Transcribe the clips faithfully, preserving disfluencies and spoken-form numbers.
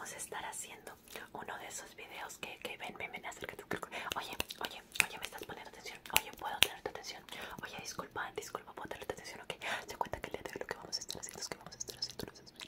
vamos a estar haciendo uno de esos videos que, que ven, ven, ven, acércate. Oye, oye, oye, me estás poniendo atención. Oye, puedo tener tu atención. Oye, disculpa, disculpa, puedo tener tu atención, ok. Se cuenta que el día de hoy lo que vamos a estar haciendo es que vamos a estar haciendo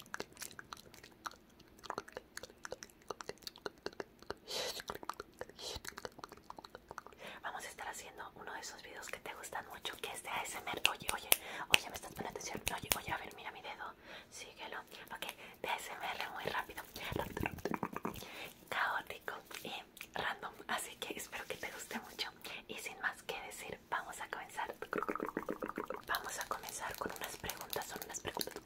Vamos a estar haciendo uno de esos videos que te gustan mucho, que es de A S M R. Oye, oye, oye, me estás poniendo atención. Oye, oye, a ver, mira mi dedo. Síguelo. Ok, de A S M R muy rápido. Rápido, rápido. Caótico y random. Así que espero que te guste mucho. Y sin más que decir, vamos a comenzar. Vamos a comenzar con unas preguntas. Son unas preguntas.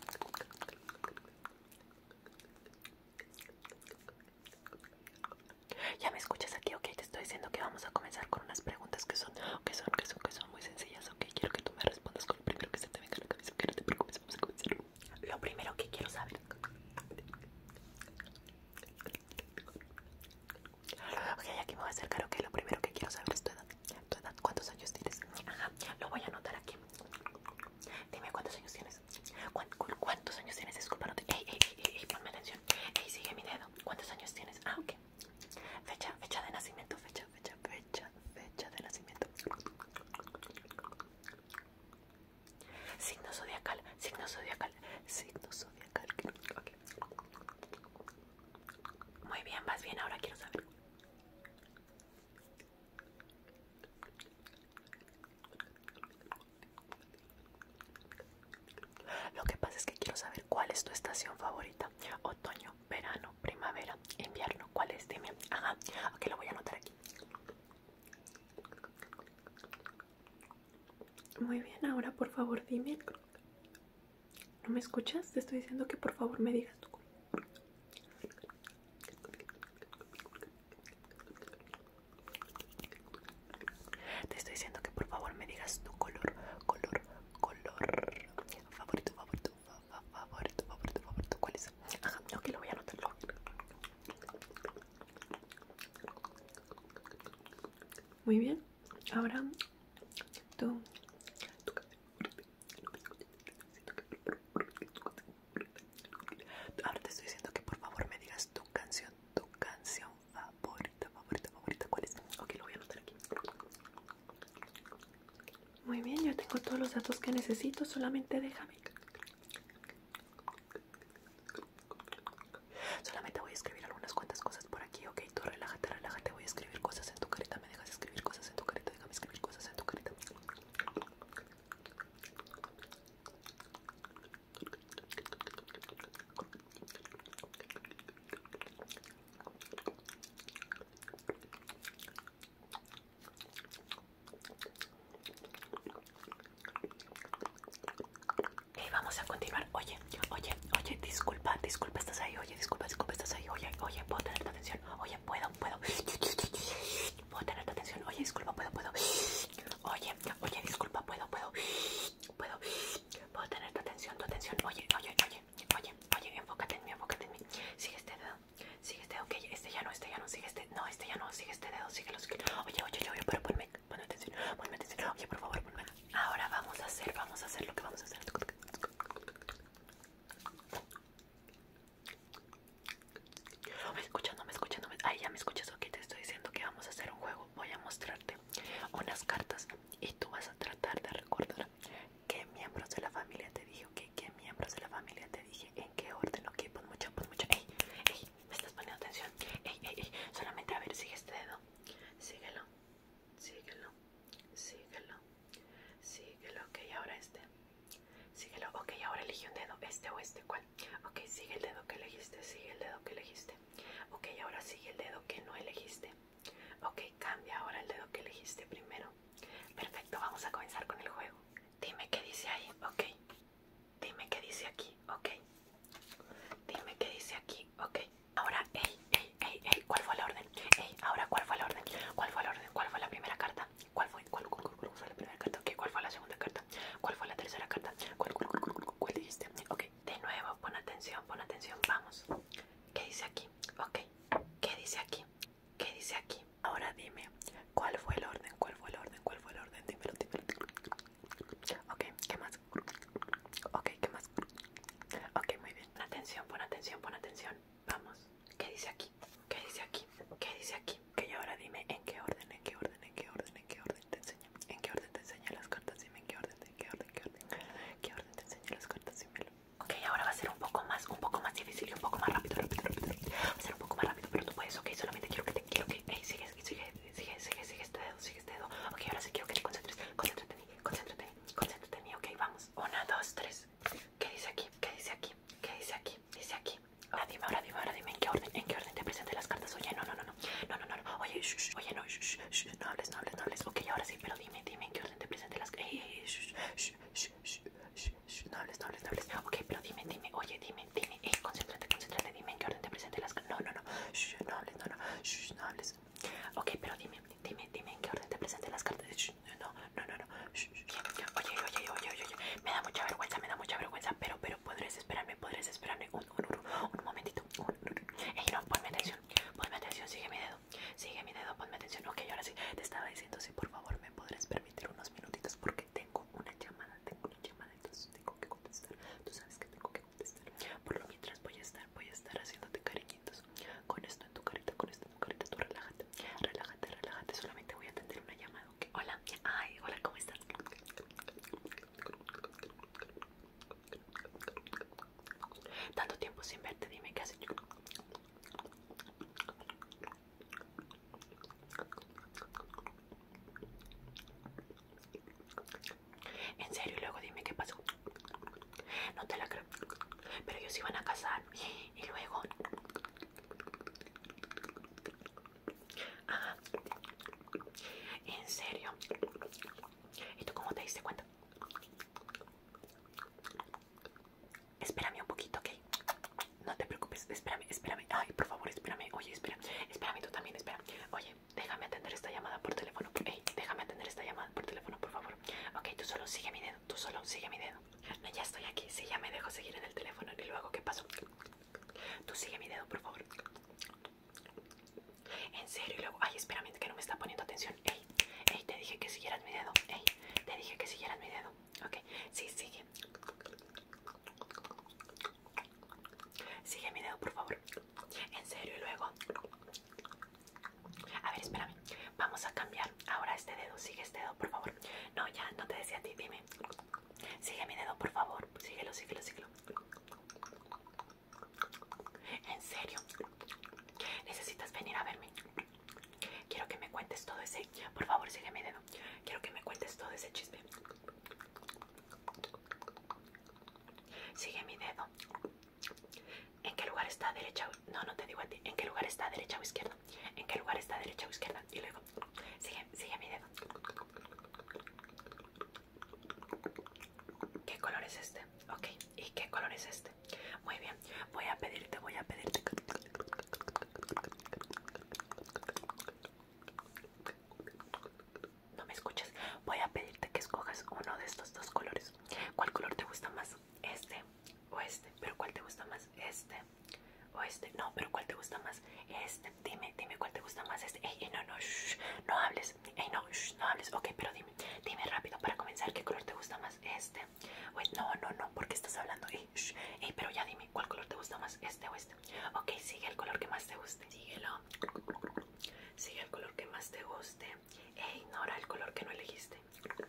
Ya me escuchas aquí, ok. Te estoy diciendo que vamos a comenzar con unas preguntas que son, que son, que son, que son muy sencillas, ok. Quiero que tú me respondas con lo primero que se te venga a la cabeza. Que no te preocupes, vamos a comenzar. Lo primero que quiero saber. Ok, aquí me voy a acercar, ok. Lo primero que quiero saber es tu edad. Tu edad, ¿cuántos años tienes? Ajá, lo voy a anotar aquí. Dime cuántos años tienes. ¿Cuántos, cuántos años tienes? Disculpa, no te... Ey, ey, ey, ey, ponme atención. Ey, sigue mi dedo. ¿Cuántos años tienes? Ah, ok. Fecha, fecha de nacimiento, fecha, fecha, fecha, fecha de nacimiento. Signo zodiacal, signo zodiacal, signo zodiacal. Okay. Muy bien, vas bien, ahora quiero saber. Lo que pasa es que quiero saber cuál es tu estación favorita. Otoño, verano, primavera, invierno. ¿Cuál es? Dime. Ajá, ok, lo voy a anotar aquí. Muy bien, ahora por favor dime. ¿No me escuchas? Te estoy diciendo que por favor me digas tu color. Te estoy diciendo que por favor me digas tu color, color, color favorito, favorito, fa, fa, favorito, favorito, favorito. ¿Cuál es? Ajá, ok, lo voy a anotarlo. Muy bien, ahora tú. Ahora te estoy diciendo que por favor me digas tu canción, tu canción favorita, favorita, favorita. ¿Cuál es? Ok, lo voy a anotar aquí. Muy bien, ya tengo todos los datos que necesito, solamente déjame. Solamente voy a escribir algunas cuantas cosas por aquí, ok. Tú relájate, relájate. Voy a escribir cosas en tu carita. ¿Me dejas escribir cosas en tu carita? Déjame escribir cosas en tu carita. Ok, vamos a continuar. Oye, oye, oye, disculpa, disculpa, estás ahí. Oye, disculpa, disculpa, estás ahí. Oye, oye, puedo tener tu atención. Oye, puedo, puedo. Puedo tener tu atención. Oye, disculpa, puedo, puedo. Oye, oye, disculpa, puedo, puedo. Puedo, puedo tener tu atención, tu atención. Oye, oye, oye, oye, oye, enfócate en mí, enfócate en mí. Sigue este dedo, sigue este dedo, ok, este ya no, este ya no, sigue este, no, este ya no, sigue este dedo, síguelo, síguelo. Oye, oye, oye, pero ponme, ponme atención, ponme atención. Oye, por favor, ponme. Ahora vamos a hacer, vamos a hacer lo que vamos a hacer. ¿Me escuchas? ¿No me escuchas? ¿No me... Ay, ya me escuchas, ok, te estoy diciendo que vamos a hacer un juego. Voy a mostrarte unas cartas y tú vas a tratar de recordar qué miembros de la familia te dije, ok, qué miembros de la familia te dije, en qué orden, ok, pon mucho, pon mucho. Ey, ey, me estás poniendo atención. Ey, ey, ey, solamente a ver, sigue este dedo. Síguelo, síguelo, síguelo, síguelo, ok, ahora este. Síguelo, ok, ahora elige un dedo, este o este, ¿cuál? Ok, sigue el dedo que elegiste, sigue el dedo que elegiste. Ok, ahora sigue el dedo que no elegiste. Ok, cambia ahora el dedo que elegiste primero. Perfecto, vamos a comenzar con el juego. Dime qué dice ahí, ok. Dime qué dice aquí, ok. Dime qué dice aquí, ok. Ahora, ey, ey, ey, ey, ¿cuál fue la orden? Ey, ahora, ¿cuál fue la orden? ¿Cuál fue la orden? ¿Cuál fue la primera carta? ¿Cuál fue? ¿Cuál, cuál, cuál, cuál fue la primera carta? Ok, ¿cuál fue la segunda carta? ¿Cuál fue la tercera carta? ¿Cuál, cuál, cuál, cuál, cuál, cuál dijiste? Ok, de nuevo, pon atención, pon atención, vamos. ¿Qué dice aquí? Ok, ¿qué dice aquí? ¿Qué dice aquí? Ahora dime, ¿cuál fue el orden? ¿Cuál fue el orden? ¿Cuál fue el orden? Dímelo, dímelo. Ok, ¿qué más? tiempo sin verte. Dime qué haces. En serio, y luego dime qué pasó. No te la creo. Pero ellos iban a casar. Y luego... Ajá. En serio. ¿Y tú cómo te diste cuenta? Espérame un poquito, ¿ok? No te preocupes, espérame, espérame. Ay, por favor, espérame. Oye, espera. Espérame tú también, espera. Oye, déjame atender esta llamada por teléfono. Ey, déjame atender esta llamada por teléfono, por favor. Ok, tú solo sigue mi dedo. Tú solo sigue mi dedo. No, ya estoy aquí. Sí, ya me dejo seguir en el teléfono. Y luego, ¿qué pasó? Tú sigue mi dedo, por favor. En serio, y luego... Ay, espérame, que no me está poniendo atención. Ey, ey, te dije que siguieras mi dedo. Ey, te dije que siguieras mi dedo. Ok, sí, sigue. Sigue mi dedo, por favor. En serio, y luego... A ver, espérame. Vamos a cambiar ahora este dedo. Sigue este dedo, por favor. No, ya, no te decía a ti. Dime. Sigue mi dedo, por favor. Síguelo, síguelo, síguelo. En serio. Necesitas venir a verme. Quiero que me cuentes todo ese... Por favor, sigue mi dedo. Quiero que me cuentes todo ese chisme. Sigue mi dedo. ¿En qué lugar está derecha? No, no te digo a ti. ¿En qué lugar está derecha o izquierda? ¿En qué lugar está derecha o izquierda? Y luego, sigue, sigue mi dedo. ¿Qué color es este? Ok. ¿Y qué color es este? Muy bien. Voy a pedirte, voy a pedirte. ¿No me escuchas? Voy a pedirte que escojas uno de estos dos colores. ¿Cuál color te gusta más? ¿Este o este? ¿Pero cuál te gusta más? ¿Este o este? No, pero ¿cuál te gusta más? Este. Dime, dime cuál te gusta más. Este. Ey, ey, no, no, shh, no hables. Ey, no, shh, no hables. Ok, pero dime, dime rápido para comenzar. ¿Qué color te gusta más? Este. Uy, no, no, no, ¿por qué estás hablando? Ey, shh, ey, pero ya dime, ¿cuál color te gusta más? Este o este. Ok, sigue el color que más te guste. Síguelo. Sigue el color que más te guste. E ignora el color que no elegiste.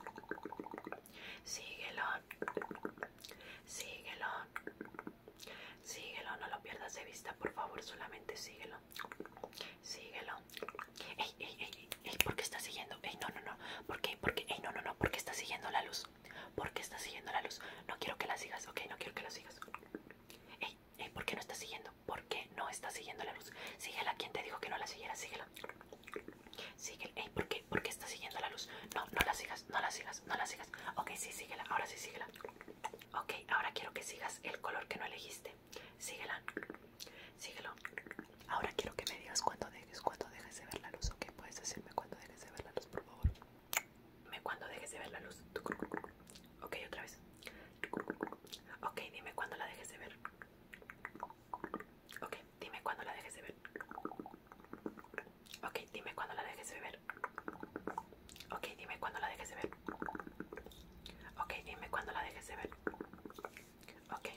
Síguelo. Síguelo. Síguelo, no lo pierdas de vista, por favor, solamente síguelo. Síguelo. Ey, ey, ey, ey, ¿por qué estás siguiendo? Ey, no, no, no. ¿Por qué? ¿Por qué? Ey, no, no, no. ¿Por qué estás siguiendo la luz? ¿Por qué estás siguiendo la luz? No quiero que la sigas, ok, no quiero que la sigas. Ey, ey, ¿por qué no estás siguiendo? ¿Por qué no estás siguiendo la luz? Síguela, ¿quién te dijo que no la siguieras? Síguela. Síguela. Ey, ¿por qué? ¿Por qué estás siguiendo la luz? No, no la sigas, no la sigas, no la sigas. Ok, sí, síguela, ahora sí, síguela. Ok, ahora quiero que sigas el color que no elegiste. Síguela. Síguelo. Ahora quiero que me digas cuándo dejes, cuándo dejes de ver la luz. Ok, puedes decirme cuándo dejes de ver la luz, por favor. Dime cuándo dejes de ver la luz. Ok, otra vez. Ok, dime cuándo la dejes de ver. Ok, dime cuándo la dejes de ver. Ok, dime cuándo la dejes de ver. Ok, dime cuándo la dejes de ver. Ok, dime cuándo la dejes de ver. Ok.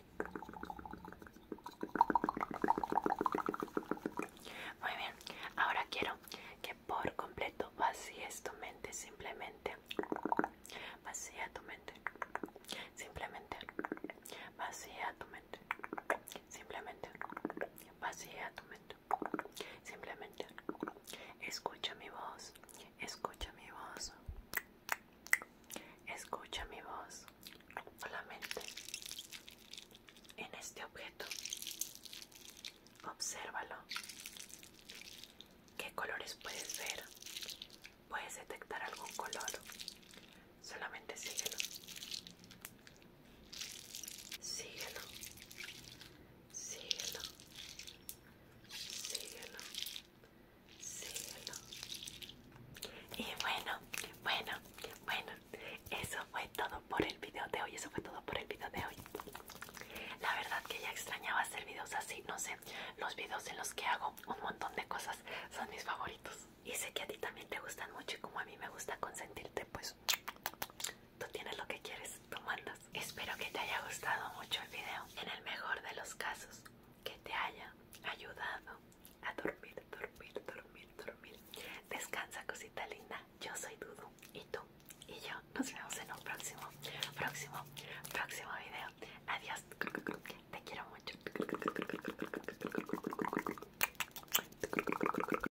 Muy bien. Ahora quiero que por completo vacíes tu mente. Simplemente vacía tu mente. Simplemente vacía tu mente. Simplemente vacía tu mente. Simplemente escucha mi voz. Escucha mi voz. Escucha mi voz. Solamente en este objeto. Obsérvalo. ¿Qué colores puedes ver? ¿Puedes detectar algún color? Solamente síguelo. Síguelo. Síguelo. Síguelo. Síguelo. Y bueno, bueno, bueno, eso fue todo por el video de hoy. Eso fue todo por el video de hoy. La verdad que ya extrañaba hacer videos así, no sé, los videos en los que hago un montón de cosas son mis favoritos. Y sé que a ti también te gustan mucho y como a mí me gusta conservar